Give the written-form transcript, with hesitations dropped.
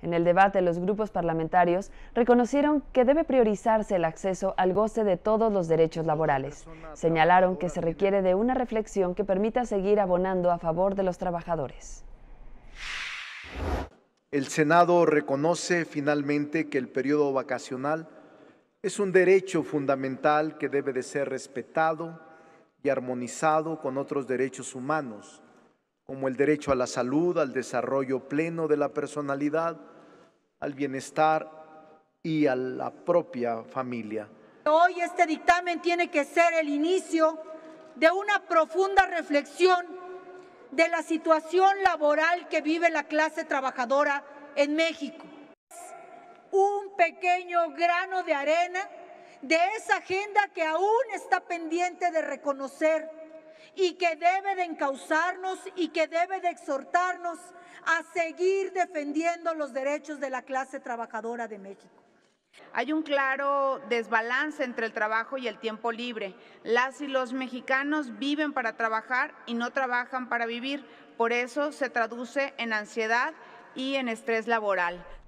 En el debate, los grupos parlamentarios reconocieron que debe priorizarse el acceso al goce de todos los derechos laborales. Señalaron que se requiere de una reflexión que permita seguir abonando a favor de los trabajadores. El Senado reconoce finalmente que el periodo vacacional es un derecho fundamental que debe de ser respetado y armonizado con otros derechos humanos, como el derecho a la salud, al desarrollo pleno de la personalidad, al bienestar y a la propia familia. Hoy este dictamen tiene que ser el inicio de una profunda reflexión de la situación laboral que vive la clase trabajadora en México. Un pequeño grano de arena de esa agenda que aún está pendiente de reconocer y que debe de encauzarnos y que debe de exhortarnos a seguir defendiendo los derechos de la clase trabajadora de México. Hay un claro desbalance entre el trabajo y el tiempo libre. Las y los mexicanos viven para trabajar y no trabajan para vivir. Por eso se traduce en ansiedad y en estrés laboral.